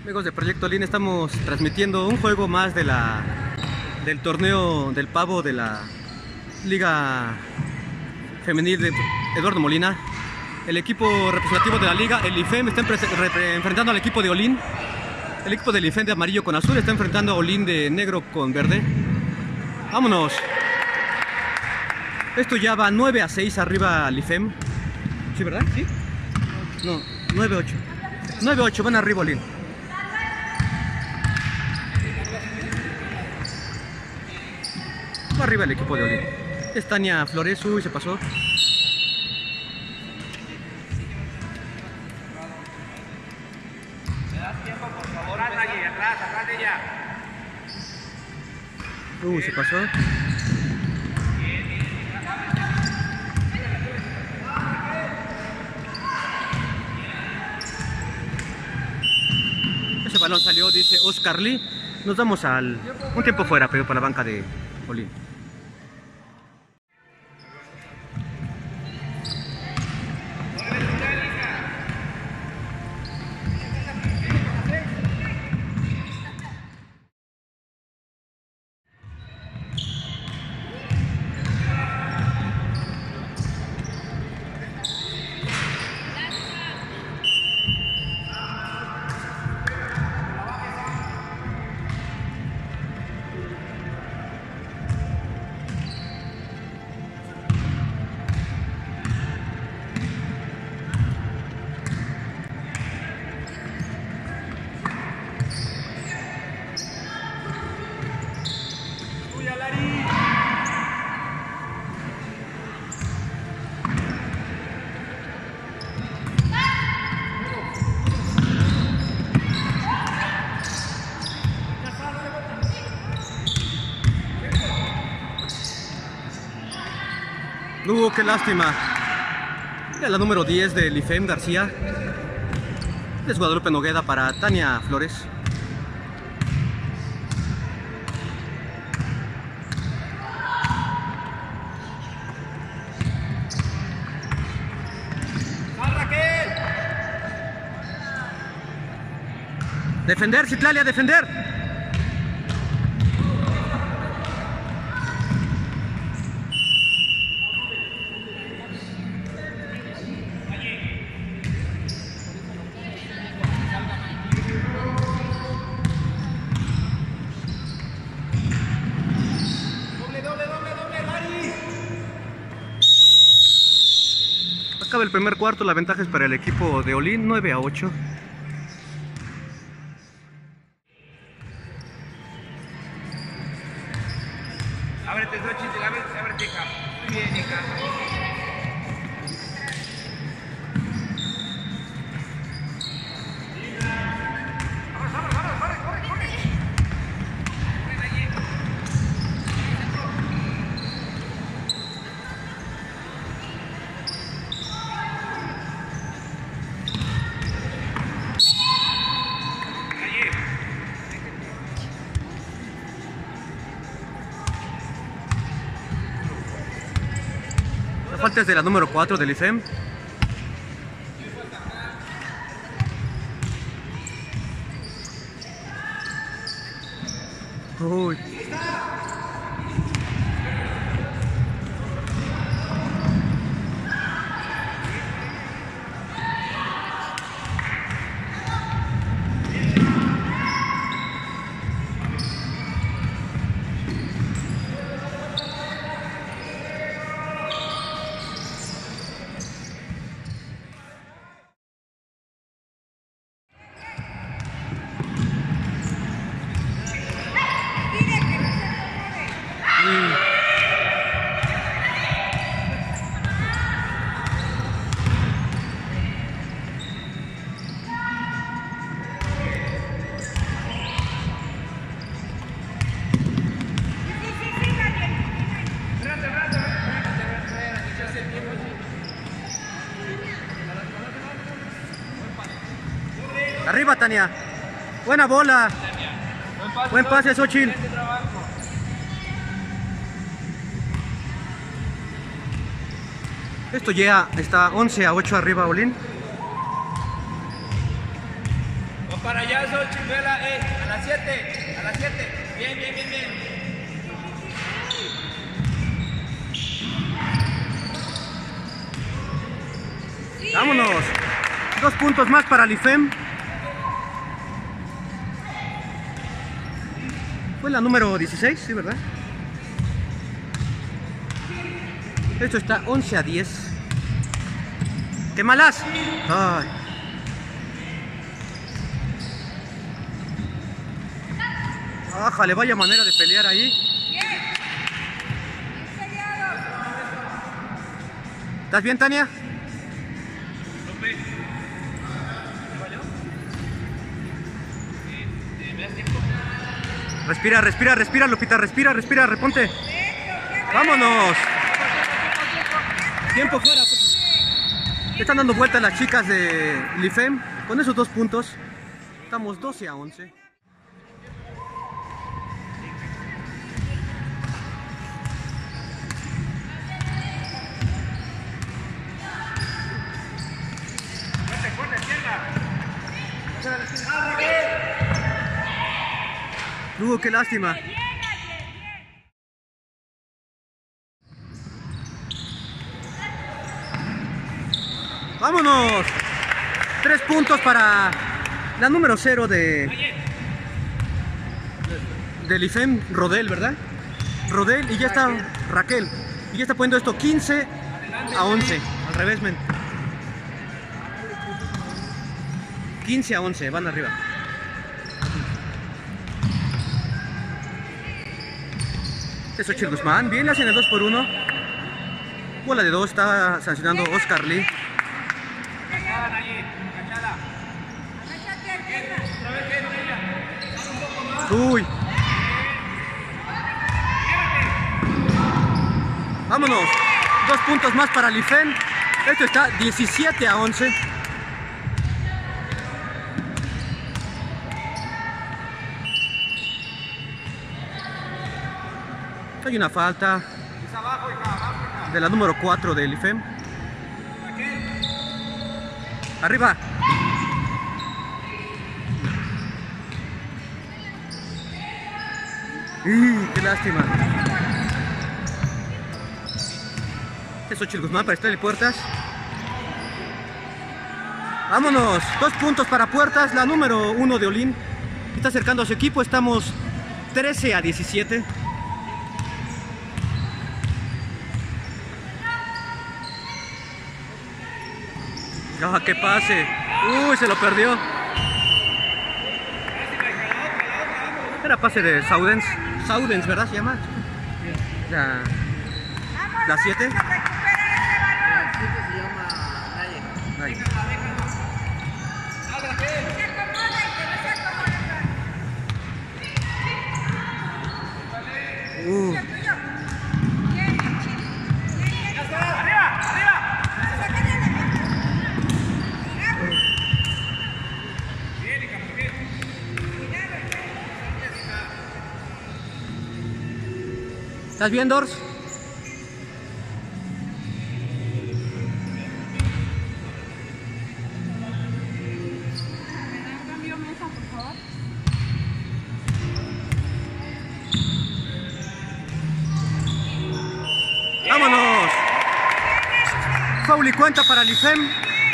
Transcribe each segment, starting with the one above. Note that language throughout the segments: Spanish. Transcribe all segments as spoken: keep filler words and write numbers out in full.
Amigos de Proyecto Olin, estamos transmitiendo un juego más de la del torneo del pavo de la Liga Femenil de Eduardo Molina. El equipo representativo de la liga, el IFEM, está enfrentando al equipo de Olin. El equipo del IFEM de amarillo con azul está enfrentando a Olin de negro con verde. Vámonos. Esto ya va nueve a seis arriba al IFEM. ¿Sí, verdad? ¿Sí? No, nueve a ocho. nueve a ocho, van arriba Olin. Va arriba el equipo de Olin. Es Tania Flores, uy, se pasó. Uy, se pasó. Ese balón salió, dice Oscar Lee. Nos damos al un tiempo fuera, pero para la banca de Olin. Uh, qué lástima. Era la número diez del IFEM, García. Es Guadalupe Nogueda para Tania Flores. Defender, Citlalia, defender. Acaba el primer cuarto, la ventaja es para el equipo de Olin, nueve a ocho. Ábrete, Xochitl, ábrete, ábrete, hija. Muy bien, hija. La falta es de la número cuatro del IFEM. Uy. Arriba, Tania. Buena bola. Buen pase, Xochitl. Esto ya está once a ocho arriba Olin. Para allá, Sol Chimuela, eh, a las siete, a las siete. Bien, bien, bien, bien. Vámonos. Dos puntos más para el I F E M. Fue la número dieciséis, sí, ¿verdad? Esto está once a diez. ¡Qué malas! Ay. Ájale, vaya manera de pelear ahí. ¿Estás bien, Tania? Respira, respira, respira, Lupita, respira, respira, reponte. ¡Vámonos! Tiempo fuera. Están dando vueltas las chicas de I F E M. Con esos dos puntos, estamos doce a once. Uh, qué lástima. ¡Vámonos! Tres puntos para la número cero de del I F E M, Rodel, ¿verdad? Rodel, y ya está Raquel. Y ya está poniendo esto quince a once. Al revés, men. quince a once, van arriba. Eso es Guzmán, bien, le hacen el dos por uno. Bola de dos, está sancionando Oscar Lee. Uy. Vámonos. Dos puntos más para el I F E M. Esto está diecisiete a once. Hay una falta de la número cuatro del I F E M. Arriba. ¡Uy, qué lástima! Eso es Guzmán para Estrella y Puertas. Vámonos. Dos puntos para Puertas. La número uno de Olin está acercando a su equipo. Estamos trece a diecisiete. ¡Ah, qué pase! ¡Uy, se lo perdió! Era pase de Saudens. Saudens, ¿verdad se llama? La... ¿La siete? La siete se llama Naye. Uh. ¿Estás bien, Dors? ¡Vámonos! Foul y cuenta para el I F E M.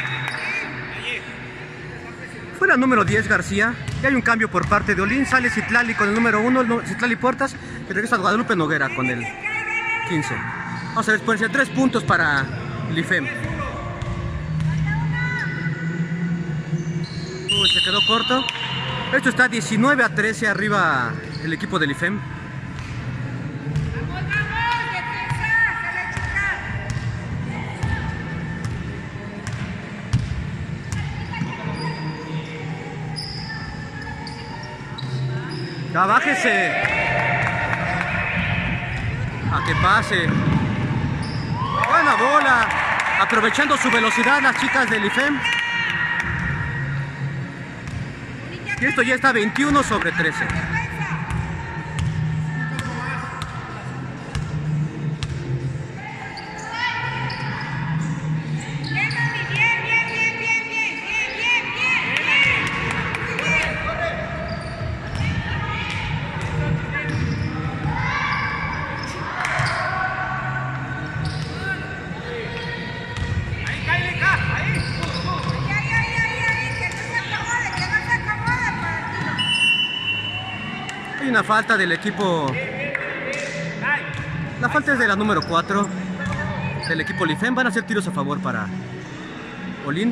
Fue la número diez, García. Y hay un cambio por parte de Olin. Sale Citlali con el número uno, Citlali Puertas. Y regresa a Guadalupe Noguera con el quince. Vamos a ver, pueden ser tres puntos para el I F E M. Uy, se quedó corto. Esto está diecinueve a trece arriba el equipo del I F E M. Ya bájese. A que pase. Buena bola. Aprovechando su velocidad las chicas del I F E M. Y esto ya está veintiuno sobre trece. Hay una falta del equipo. La falta es de la número cuatro del equipo Lifem. Van a hacer tiros a favor para Olin.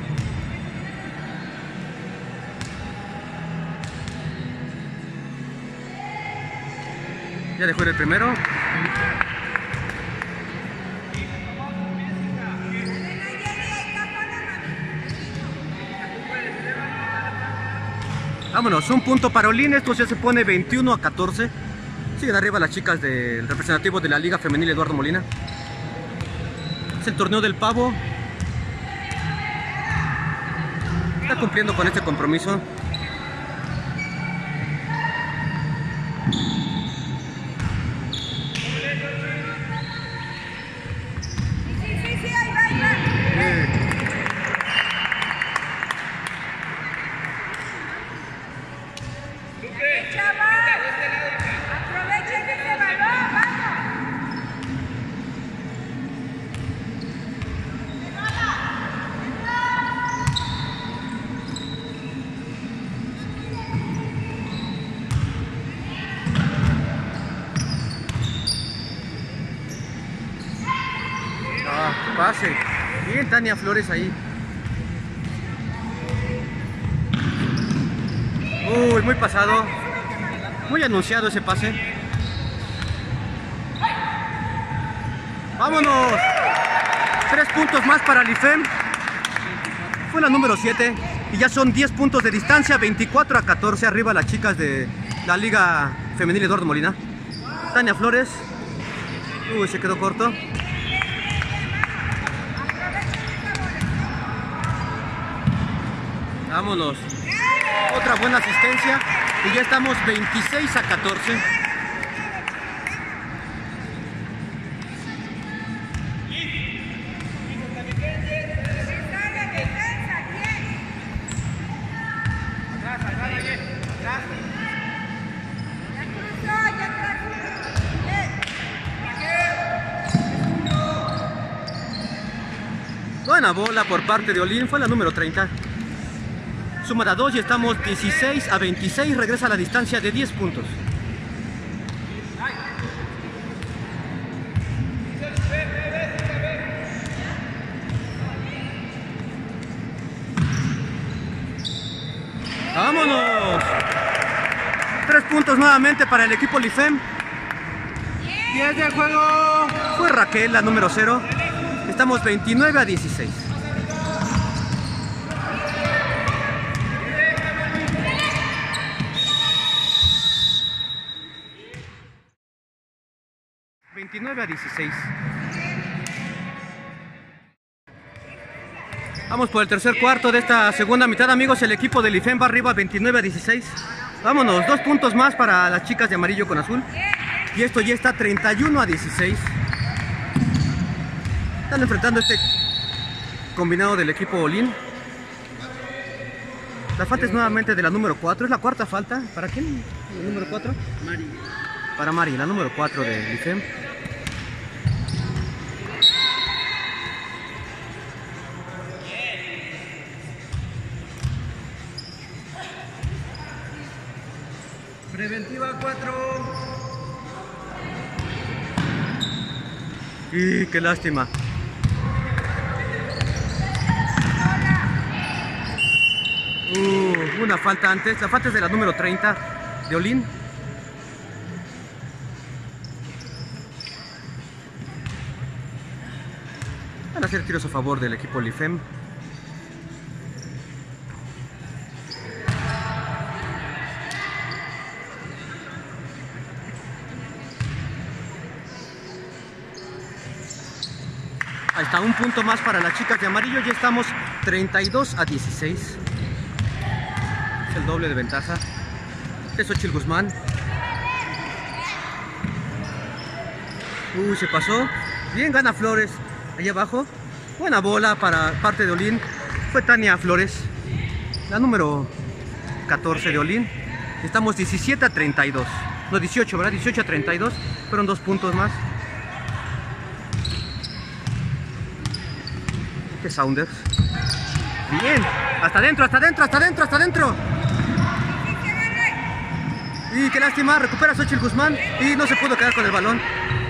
Ya dejó ir el primero. Vámonos, un punto para Olin. Esto ya se pone veintiuno a catorce. Siguen arriba las chicas del representativo de la Liga Femenil Eduardo Molina. Es el torneo del pavo. Está cumpliendo con este compromiso. Pase. Bien, Tania Flores ahí. Uy, muy pasado. Muy anunciado ese pase. ¡Vámonos! Tres puntos más para Lifem. Fue la número siete. Y ya son diez puntos de distancia. veinticuatro a catorce. Arriba las chicas de la Liga Femenil Eduardo Molina. Tania Flores. Uy, se quedó corto. Vámonos. Otra buena asistencia. Y ya estamos veintiséis a catorce. Buena bola por parte de Olin. Fue la número treinta. Suma de dos y estamos dieciséis a veintiséis. Regresa a la distancia de diez puntos. ¡Vámonos! Tres puntos nuevamente para el equipo Lifem. diez de juego. Fue Raquel, la número cero. Estamos veintinueve a dieciséis. veintinueve a dieciséis. Vamos por el tercer cuarto de esta segunda mitad, amigos. El equipo de Lifem va arriba veintinueve a dieciséis. Vámonos, dos puntos más para las chicas de amarillo con azul. Y esto ya está treinta y uno a dieciséis. Están enfrentando este combinado del equipo Olin. La falta es nuevamente de la número cuatro. Es la cuarta falta. ¿Para quién? ¿El número cuatro? Mari. Para Mari, la número cuatro de Lifem. Preventiva cuatro. Y qué lástima. Uh, una falta antes. La falta es de la número treinta de Olin. Van a hacer tiros a favor del equipo Lifem. Ahí está, un punto más para las chicas de amarillo. Ya estamos treinta y dos a dieciséis. Es el doble de ventaja. Es Xochitl Guzmán. Uy, se pasó. Bien, gana Flores. Allá abajo. Buena bola para parte de Olin. Fue Tania Flores, la número catorce de Olin. Estamos diecisiete a treinta y dos. No, dieciocho, ¿verdad? dieciocho a treinta y dos. Fueron dos puntos más. Que Saunders. Bien. Hasta adentro, hasta adentro, hasta adentro, hasta adentro. Y qué lástima, recupera Xochitl Guzmán y no se pudo quedar con el balón.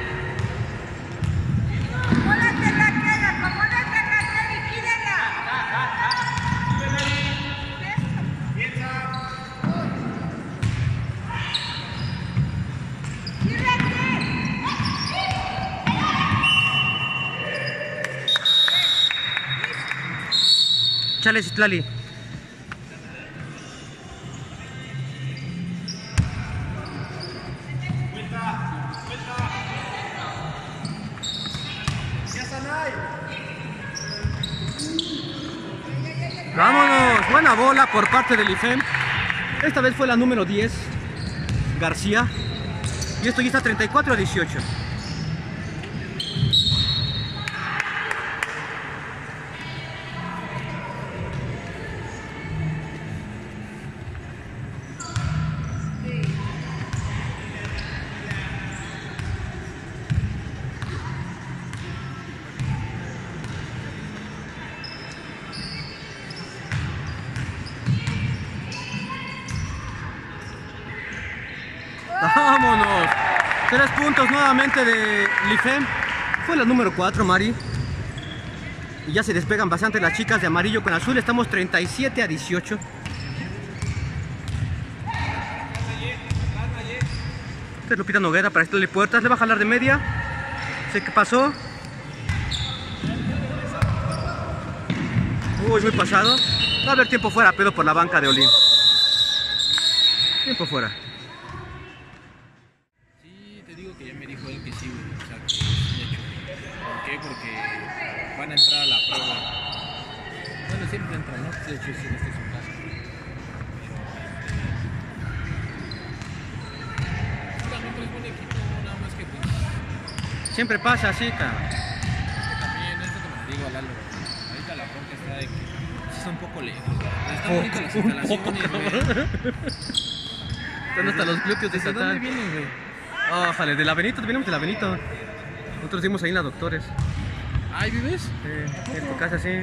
Chale, Citlali. Vámonos, buena bola por parte del I F E M. Esta vez fue la número diez, García. Y esto ya está treinta y cuatro a dieciocho. Vámonos. Tres puntos nuevamente de I F E M. Fue la número cuatro, Mari. Y ya se despegan bastante las chicas de amarillo con azul. Estamos treinta y siete a dieciocho. Este es Lupita Noguera para estarle puertas. Le va a jalar de media. Sé que pasó. Uy, muy pasado. Va a haber tiempo fuera, pero por la banca de Olin. Tiempo fuera. Van a entrar a la prueba. Bueno, siempre entran, ¿no? De hecho, este es su caso. También es buen equipo, nada más que pues... Siempre pasa así, cabrón. También, esto que me digo a Lalo. Ahorita la bronca está de que sí está un poco lejos. Están bonitas las instalaciones, güey. Están hasta los glúteos de Satán. ¿De dónde vienen, güey? Ójale, de la Benito, venimos de la Benito. Nosotros vimos ahí en la Doctores. ¿Ahí vives? Sí, en tu casa sí.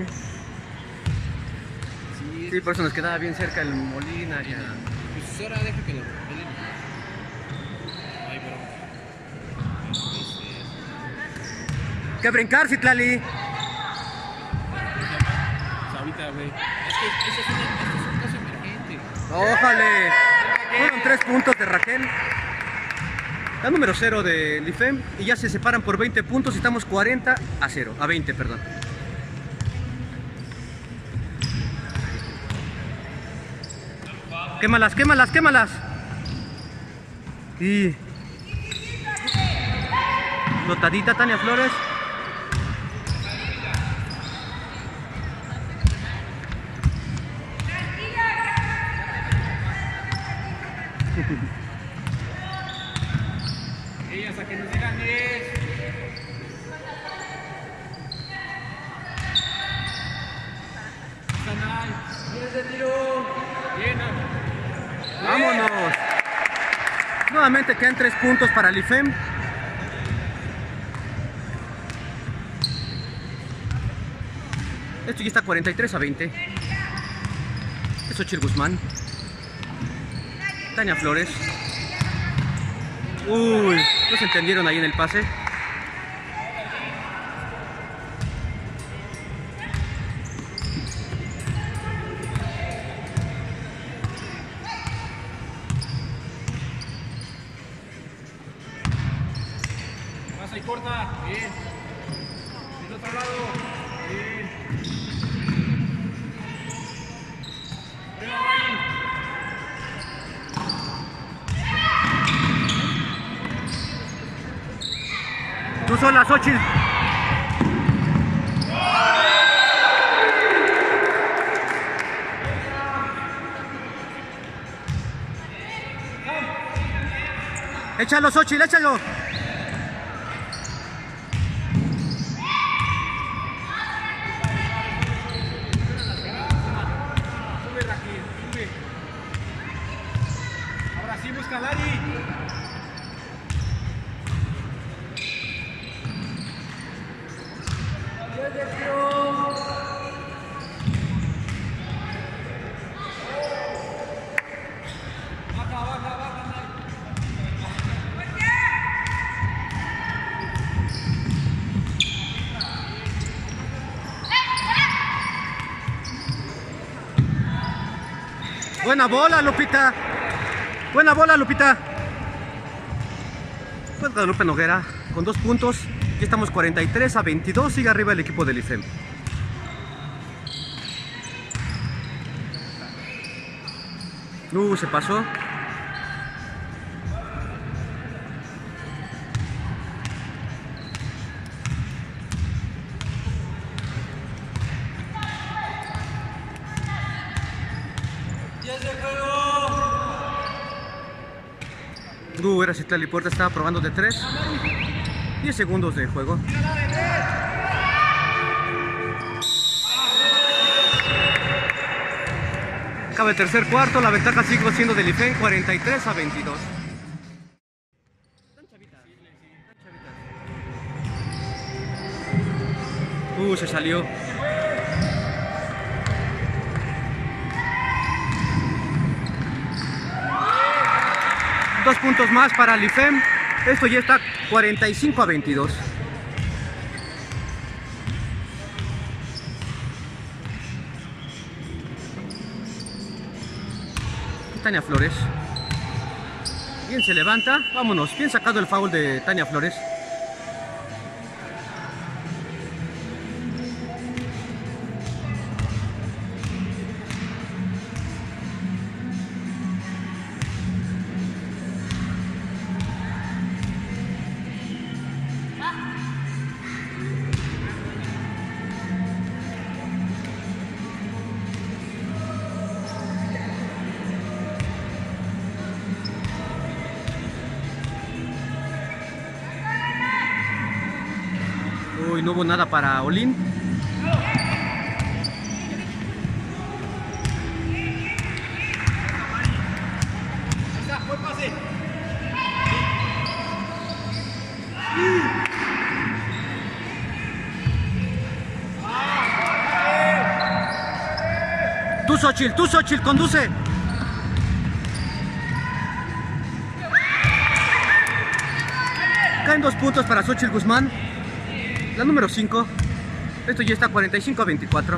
Sí, sí, por eso nos quedaba bien cerca el Molina. Ya. Pues ahora deja que lo peleen. Ay, pero... ¡Que brincar, Citlali! Ahorita, güey. Es que eso es, una, esto es un caso emergente. ¡Ójale! Fueron tres puntos de Raquel. La número cero de I F E M. Y ya se separan por veinte puntos y estamos cuarenta a cero. A veinte, perdón. Quémalas, quémalas, quémalas. Y... Notadita Tania Flores. Ellas a que nos digan diez. diez de tiro. Bien. Vámonos. Nuevamente quedan tres puntos para el I F E M. Esto ya está cuarenta y tres a veinte. Es Xochitl Guzmán. Tania Flores. Uy, no se entendieron ahí en el pase. Pasa y corta. Bien. Del otro lado. Bien. Arriba, Mari. Tú sola, Xochitl. Échalo, Xochitl, échalo. Sube, Raquel. Sube. Ahora sí busca a Dari. Baja, baja, baja, Mike. Buena bola, Lupita. Buena bola, Lupita. Pues Guadalupe Noguera con dos puntos. Aquí estamos cuarenta y tres a veintidós. Sigue arriba el equipo del I F E M. Uh, se pasó. Uh, era Citlali Puerta, estaba probando de tres. diez segundos de juego. Acaba el tercer cuarto, la ventaja sigue siendo del I F E M, cuarenta y tres a veintidós. Uh, se salió. Dos puntos más para el I F E M. Esto ya está cuarenta y cinco a veintidós. Tania Flores. Bien, se levanta. Vámonos. Bien sacado el foul de Tania Flores. Uy, no hubo nada para Olin. Tú, Xochitl, tú, Xochitl, conduce. Caen dos puntos para Xochitl Guzmán. La número cinco. Esto ya está cuarenta y cinco a veinticuatro.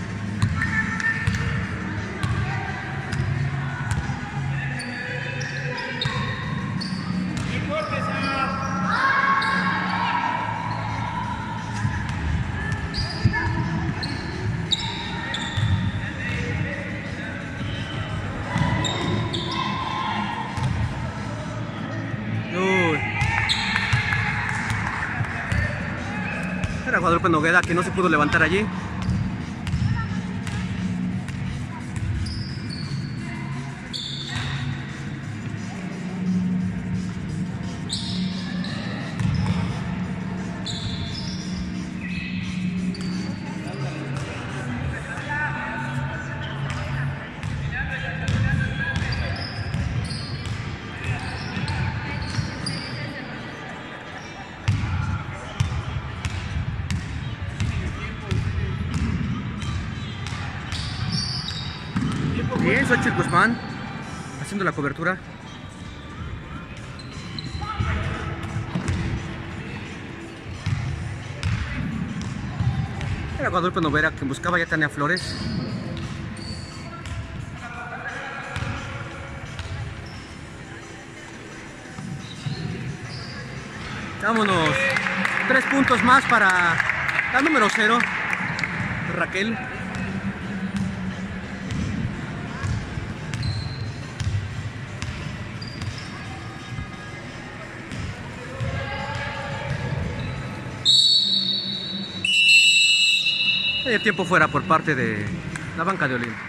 Era Guadalupe Noguera, que no se pudo levantar allí. Bien, Xochitl Guzmán haciendo la cobertura. Era Guadalupe Noguera quien buscaba ya Tania Flores. Vámonos. Tres puntos más para la número cero, Raquel. Hay tiempo fuera por parte de la banca de Olin.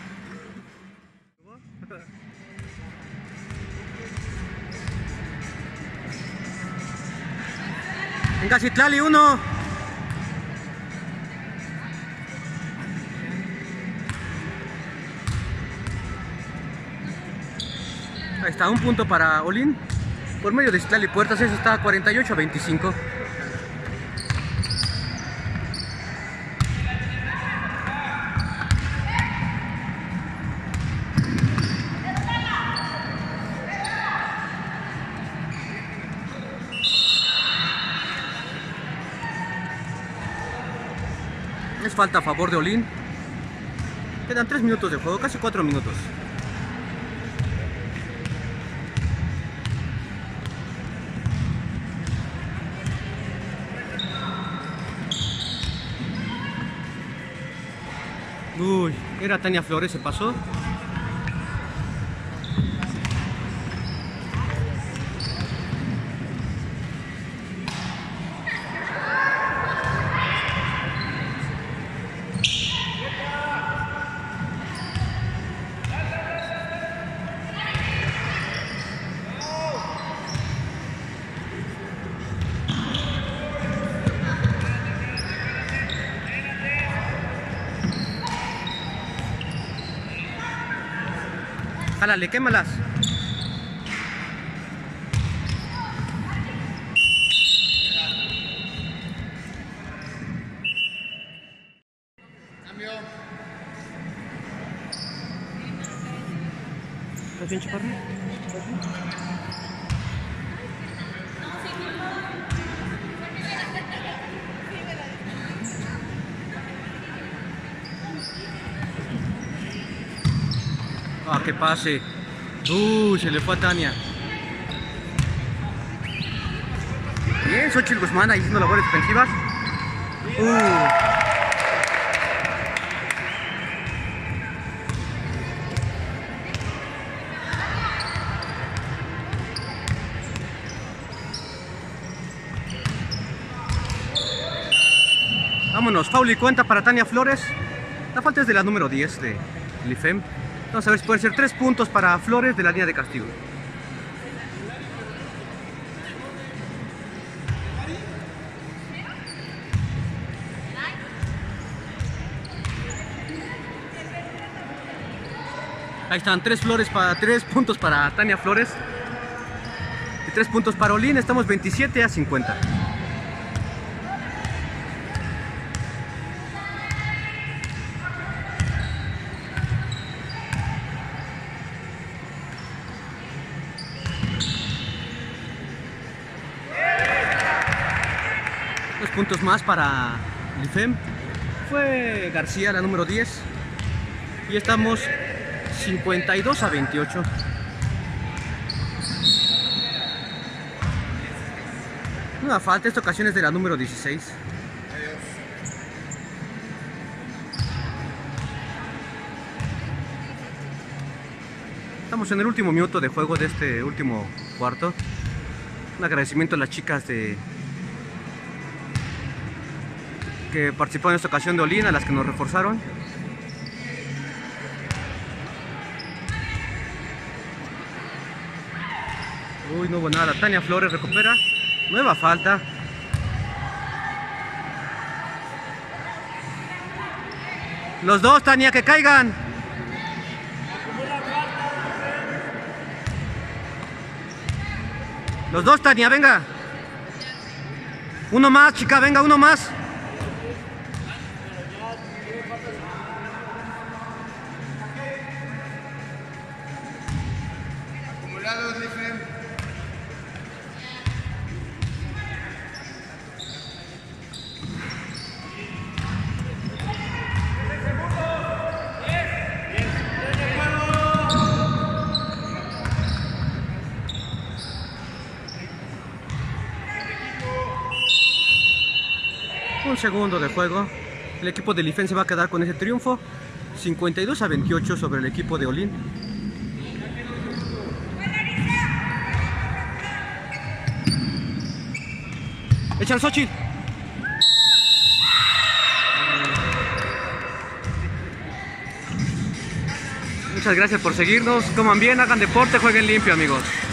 Venga, Citlali, uno. Ahí está, un punto para Olin. Por medio de Citlali Puertas, eso está cuarenta y ocho a veinticinco. Es falta a favor de Olin. Quedan tres minutos de juego, casi cuatro minutos. Uy, era Tania Flores, se pasó. Jálale, quémalas. Cambio. ¿Estás bien, chaparro? Ah, que pase. Uh, se le fue a Tania. Bien, Xochitl Guzmán ahí haciendo labores defensivas. Uh. Vámonos, foul y cuenta para Tania Flores. La falta es de la número diez de Lifem. Vamos a ver si pueden ser tres puntos para Flores de la línea de castigo. Ahí están, tres flores para tres puntos para Tania Flores y tres puntos para Olin. Estamos veintisiete a cincuenta. Dos puntos más para Lifem. Fue García la número diez. Y estamos cincuenta y dos a veintiocho. Una falta, esta ocasión es de la número dieciséis. Estamos en el último minuto de juego de este último cuarto. Un agradecimiento a las chicas de que participaron en esta ocasión de Olin, a las que nos reforzaron. Uy, no hubo nada. Tania Flores recupera. Nueva falta. Los dos, Tania, que caigan. Los dos, Tania, venga. Uno más, chica, venga, uno más. Acumulados, Lifem. Un segundo de juego. El equipo de Lifem se va a quedar con ese triunfo. cincuenta y dos a veintiocho sobre el equipo de Olin. Echa el Xochitl. Muchas gracias por seguirnos. Coman bien, hagan deporte, jueguen limpio, amigos.